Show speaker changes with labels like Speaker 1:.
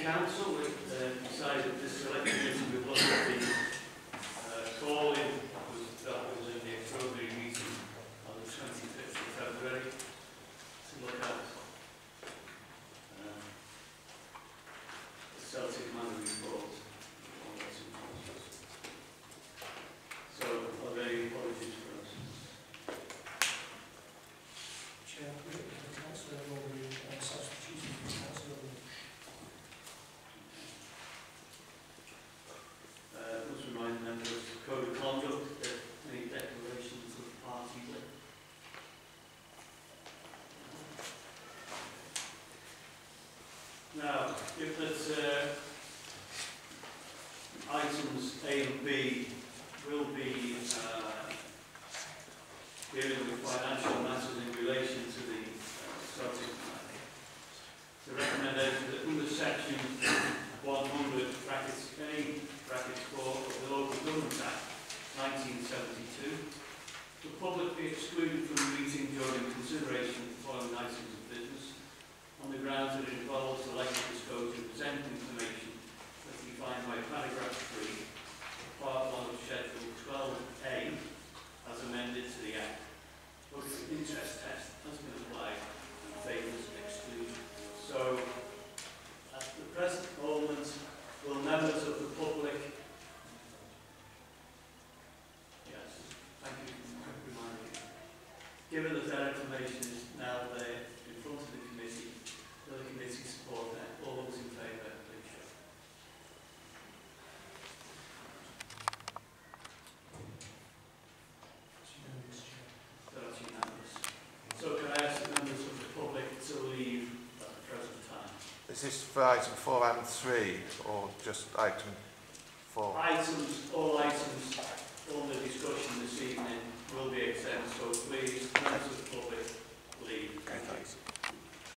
Speaker 1: Council decided this select committee would look at the calling that was in the extraordinary meeting on the 25th of February to look at the Celtic Manor report. So, are there any apologies for us?
Speaker 2: Chair, Councillor Norbury substitution for Councillor
Speaker 1: Let's remind members of the Code of Conduct that any declarations of party will. Now, if that items A and B will be dealing with financial matters in relation to the Celtic Manor. The recommendation that under section 100 brackets A brackets 4 of the Local Government Act 1972, the public be excluded from the meeting during consideration of the following items of business on the grounds that it involves the likely disclosure of present information as defined by paragraph 3 of part 1 of schedule 12A as amended to the Act. But the interest test has been applied and favours exclusion. So, at the present moment, will members of the public... Yes, thank you for reminding me. Given that their information is now there in front of the committee, will the committee support that? All those in favour, please show. That's unanimous. So can I ask the members of the public to leave at the present time?
Speaker 3: Is this for item 4 and 3, or just item 4?
Speaker 1: All items under discussion this evening